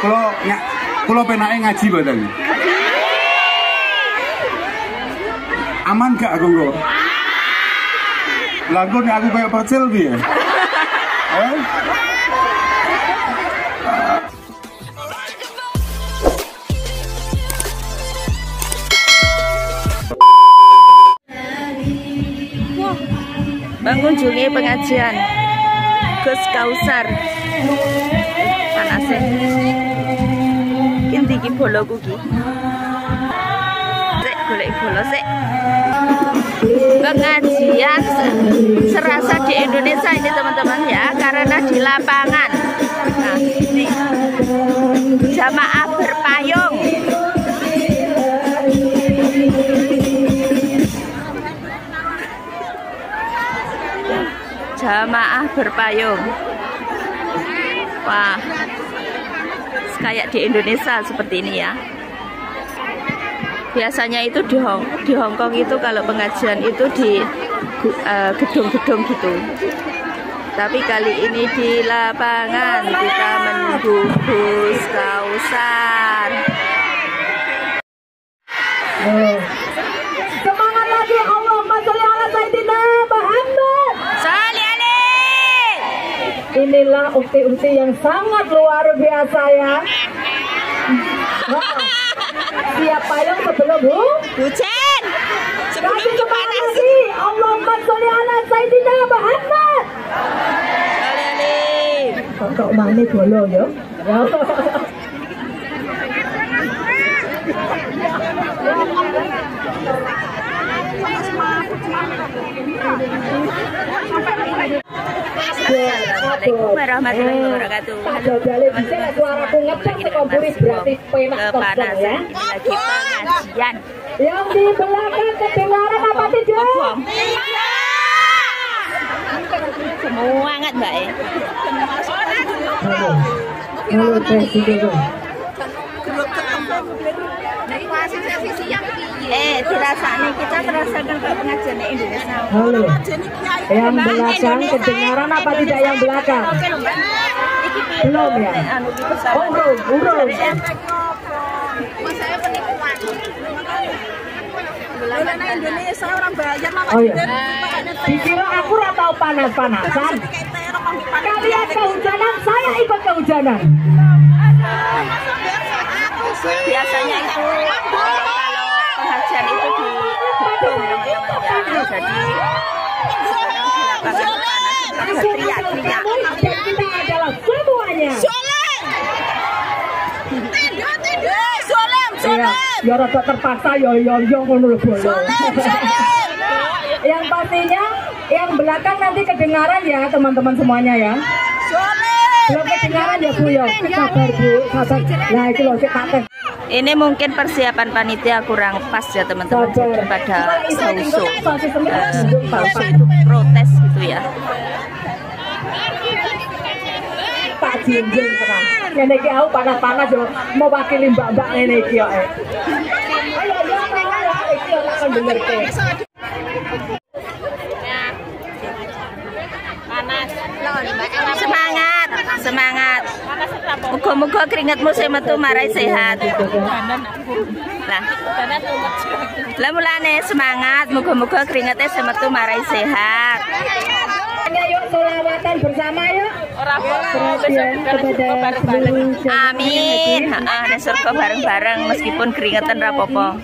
Kalau penake ngaji mboten. Aman gak aku kok? Lah nek aku kayak percil piye? Mengunjungi pengajian Gus Kausar. Panasnya kinti ki bolo kuki. Sik golek bolo sik. Pengajian serasa di Indonesia ini teman-teman ya, karena di lapangan. Nah, ini jamaah berpayung. Jamaah berpayung. Wah, kayak di Indonesia seperti ini ya. Biasanya itu di Hong Kong itu kalau pengajian itu di gedung-gedung gitu. Tapi kali ini di lapangan kita menunggu Gus Kausar. Semangat lagi, Allahumma sholli ala sayyidina Muhammad. Inilah ukti-ukti yang sangat luar biasa ya. Siap payung sebelum hujan. Sebelum panas. Allahumma sholli ala sayyidina Muhammad. Kok mana bolo ya? Assalamualaikum warahmatullahi wabarakatuh. Suaraku ngecek kompuris berarti penak kosong ya. Lagi pengajian. Yang di belakang kedengaran apa tidak? Semua ngat mbak ya. Halo Presiden. Dirasanya kita merasakan pengajian di Indonesia. Halo. Yang belakang kedengaran apa tidak yang belakang? Belum ya? Urung. Saya penipuan. Indonesia orang bayar malah. Oh iya. Dikira aku atau panas-panasan? Kalian kehujanan, saya ikut kehujanan. Biasanya itu kalau pengajian itu di gedung teman-teman ya. Jadi sekarang di lapangan panas, teriak-teriak. Kita adalah semuanya. Ya rada terpaksa ya ngono lho bolo. Yang pastinya yang belakang nanti kedengaran ya teman-teman semuanya ya. Belum kedengaran ya Bu ya. Sabar Bu, sabar. Nah itu loh tak. Ini mungkin persiapan panitia kurang pas ya teman-teman pada sauso. Sauso itu protes gitu ya. Pak Jinjing terang. Ngene iki aku panas-panas yo mewakili mbak-mbak ngene iki yo. Ayo iki yo tak benerke. Panas. Semangat, semangat. Muga-muga keringatmu sing metu marai sehat. Lah mulane semangat, muga-muga keringatnya sing metu marai sehat. Yuk selawatan bersama yuk. Amin. Nek surga bareng-bareng meskipun keringatan rapopo.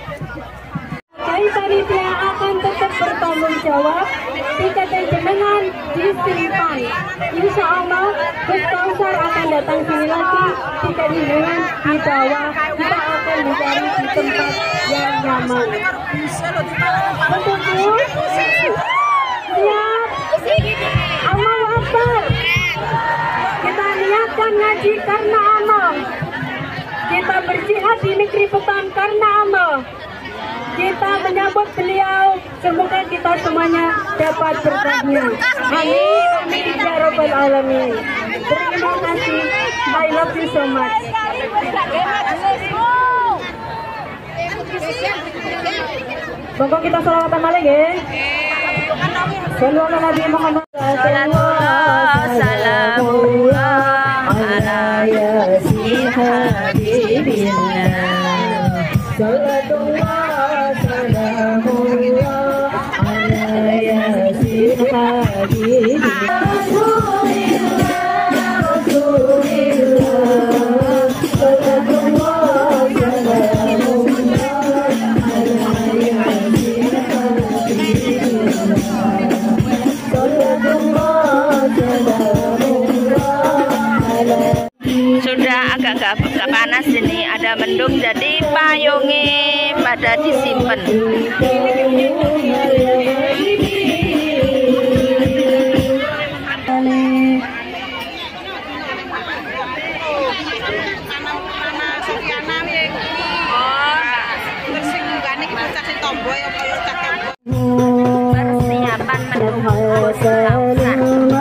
Panitia akan tetap bertanggung jawab. Tiket jenengan disimpan. Insya Allah Gus Kausar akan datang sini lagi. Tiket jenengan dibawa. Kita akan mencari di tempat yang nyaman. Betul. Siap. Allahu Akbar. Kita niatkan ngaji karena Allah. Kita berjihad di negeri Beton karena Allah. Kita menyambut beliau, semoga kita semuanya dapat berkahnya. Amin, amin ya Rabbal Alamin. Terima kasih, I love you so much. Monggo kita selawatan malih nggih. Sallallahu Nabi Muhammad sallallahu alaihi wasallam ala yasin Sudah agak panas ini, ada mendung jadi payungnya pada disimpan. Persiapan mendung.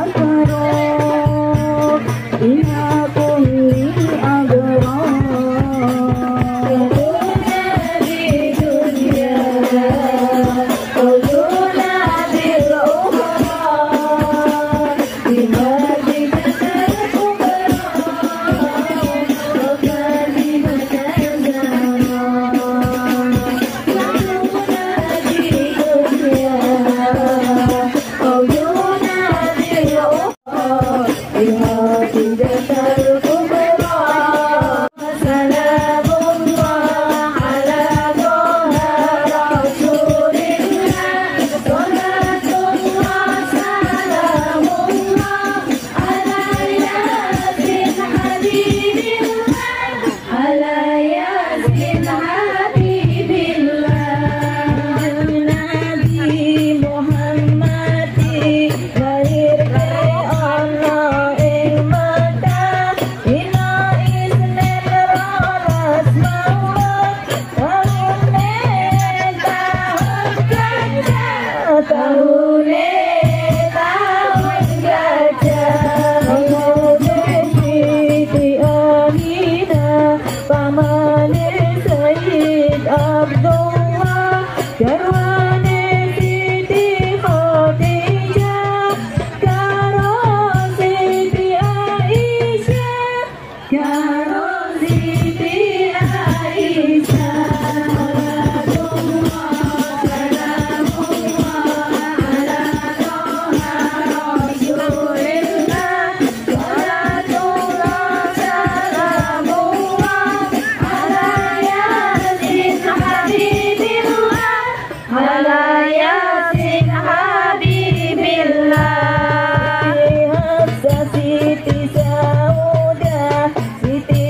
Siti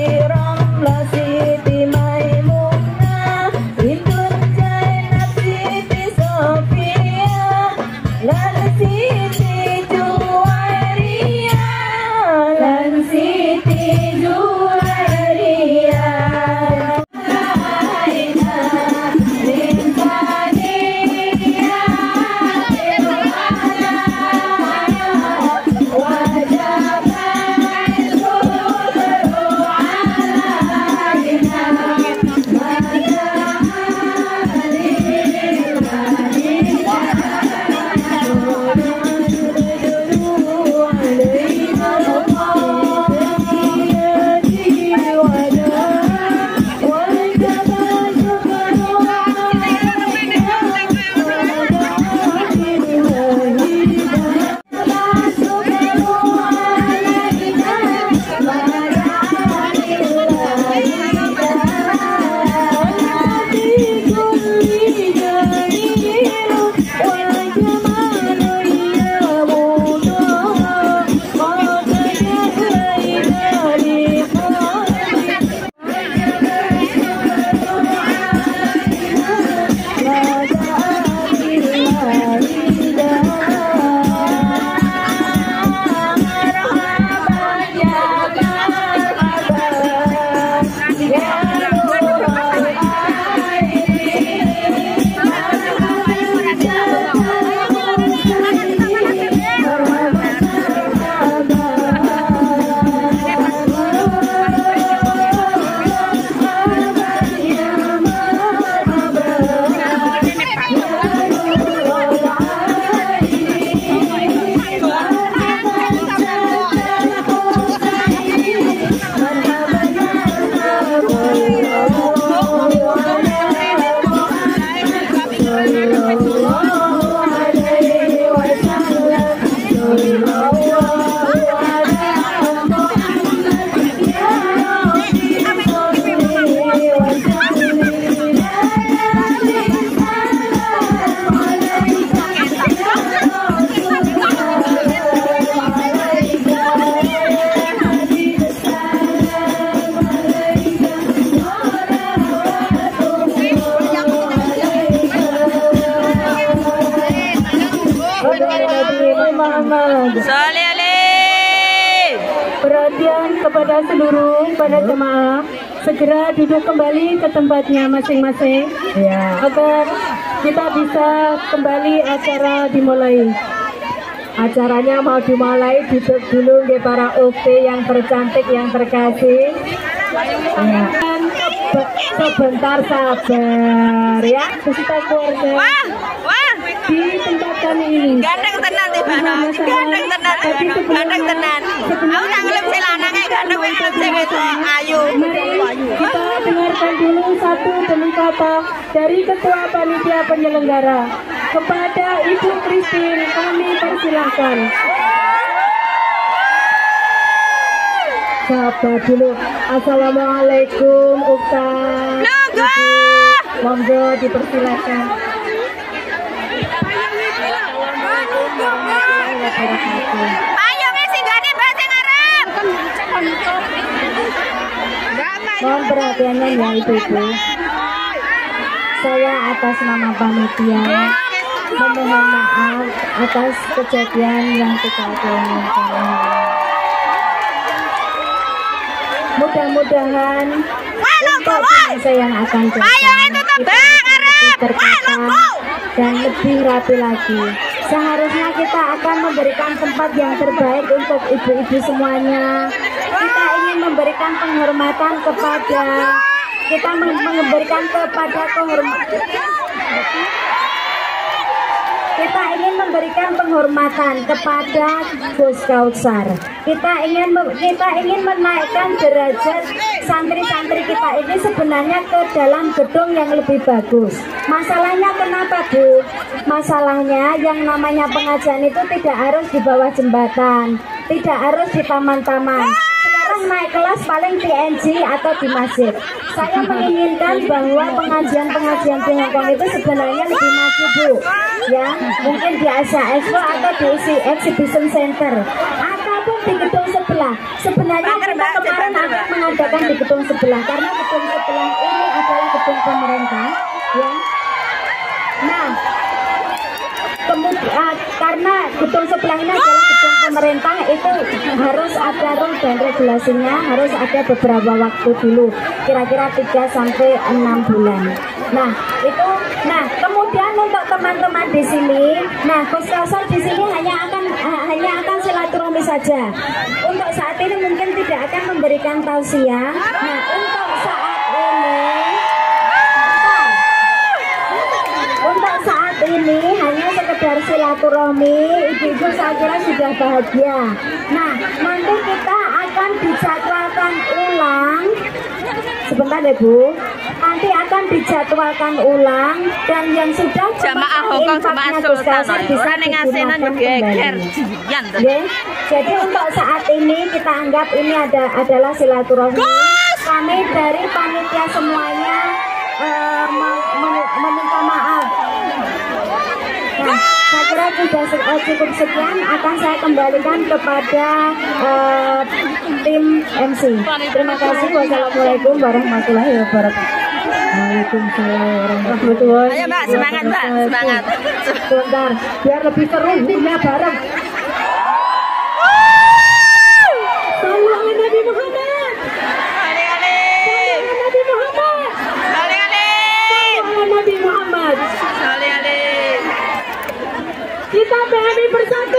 kepada seluruh para jemaah segera duduk kembali ke tempatnya masing-masing ya, agar kita bisa kembali acara dimulai. Acaranya mau dimulai, duduk dulu nggih para ukti yang tercantik yang terkasih. Ya. Sebentar sabar ya, peserta keluarga. Di tempat kami ini. Gandeng tenan tibana, gandeng tenan, gandeng tenan. Aku tak ngelem si lanangnya, gandeng ngelem si wedok ayu. Mari kita dengarkan dulu satu demi kata dari Ketua Panitia Penyelenggara. Kepada Ibu Christine kami persilahkan. Sapa dulu. Assalamualaikum Ustaz. Monggo dipersilakan. Ayo ngisi gani bahasa Arab. Mohon perhatiannya ya Ibu-ibu. Saya atas nama panitia memohon maaf atas kejadian yang tidak diinginkan. Mudah-mudahan untuk masa yang akan datang tertata dan lebih rapi lagi. Seharusnya kita akan memberikan tempat yang terbaik untuk ibu-ibu semuanya. Kita ingin memberikan penghormatan kepada kita ingin memberikan penghormatan kepada Gus Kautsar. Kita ingin menaikkan derajat santri-santri kita ini sebenarnya ke dalam gedung yang lebih bagus. Masalahnya kenapa, Bu? Masalahnya yang namanya pengajian itu tidak harus di bawah jembatan, tidak harus di taman-taman. Sekarang naik kelas paling di NG atau di masjid. Saya menginginkan bahwa pengajian-pengajian di Hongkong itu sebenarnya lebih maju, Bu. Ya, mungkin di Asia Expo atau di Exhibition Center ataupun di gedung sebelah. Sebenarnya kita kemarin akan mengadakan di gedung sebelah karena gedung sebelah ini adalah gedung pemerintah, ya. Nah, kemudian karena gedung sebelah ini adalah gedung pemerintah, itu harus ada rule dan regulasinya, harus ada beberapa waktu dulu, kira-kira 3 sampai 6 bulan. Nah, kemudian untuk teman-teman di sini, Gus Kautsar di sini hanya akan silaturahmi saja. Untuk saat ini mungkin tidak akan memberikan tausiah. Nah, untuk saat ini hanya sekedar silaturahmi. Ibu-ibu saya kira sudah bahagia. Nah, nanti kita akan dijadwalkan ulang. Sebentar ya Bu, nanti akan dijadwalkan ulang dan yang sudah jamaah Hongkong jamaah Sultan bisa digunakan kembali. Jadi untuk saat ini kita anggap ini adalah silaturahmi. Kami dari panitia semuanya meminta maaf. Nah, saya kira sudah cukup sekian, akan saya kembalikan kepada tim MC. Terima kasih. Wassalamualaikum warahmatullahi wabarakatuh. Waalaikumsalam warahmatullahi wabarakatuh. Ayo Mbak, semangat Mbak, semangat. Sebentar, biar lebih seru punya bareng. Salam Nabi Muhammad. Nabi Muhammad. Nabi Muhammad. Kita PMI bersatu.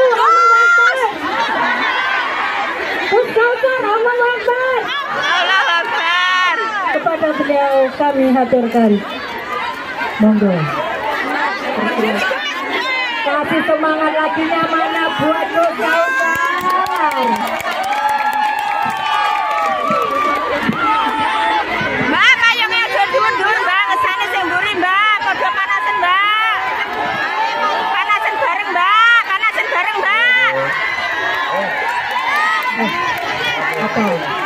Gus Kautsar, Allahu Akbar. Allahu Akbar. Kepada beliau kami haturkan. Monggo. Kasih semangat laginya mana buat Gus Kautsar. Mbak, payungnya aja dhuwur-dhuwur, Mbak. Ngesane sing mburi, Mbak. Padha panasen, Mbak. Panasen bareng, Mbak. Panasen bareng, Mbak. Apa?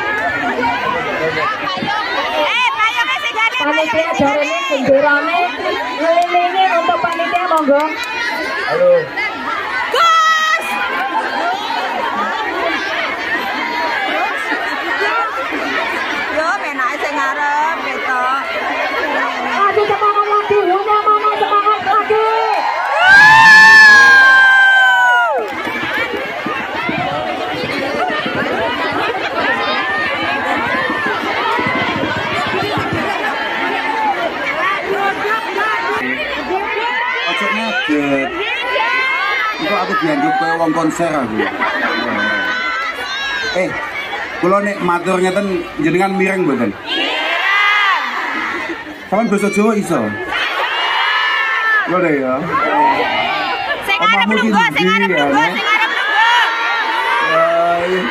Payungnya sing gane, Panitia dari ini benderane ngelilingi untuk panitia monggo. Halo. Gus! Yo, menake sing ngarep ketok. Aduh, semangat lagi, punya mana semangat lagi. aku dianggap kayak wong konser aku. Kula nek matur ngeten jenengan mireng mboten? Sampeyan basa Jawa iso? Lho ya. Sing arep lungguh, sing arep lungguh, sing arep lungguh.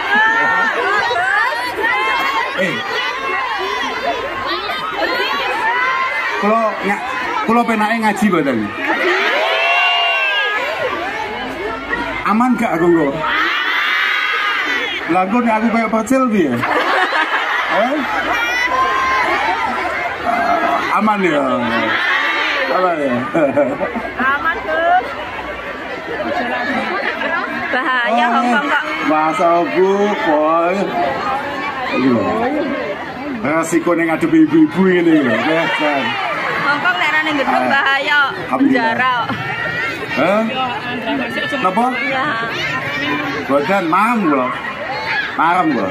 Kula penake ngaji mboten? Aman gak aku kok? Lah kok nek aku kayak pecel piye? Aman ya. Aman ya. Aman, Gus. Bahaya Hongkong kok. Bahasa Bu, boy. Iya. Resiko ning ngadep ibu-ibu ngene ya. Hongkong nek rene gedung bahaya, penjara. Napa? Ya. Boten mam kula. Marem kula.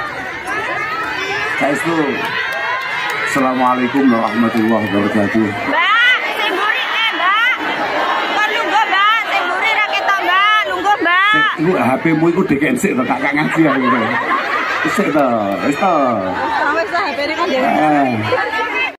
Saestu. Assalamualaikum warahmatullahi wabarakatuh. Mbak, sing mburi Mbak. Kon lungguh, Mbak. Sing mburi ra ketok, Mbak. Lungguh, Mbak. Iku HP-mu iku dikensik to, gak ngaji aku. Wis to, wis to. Wis HP-ne kan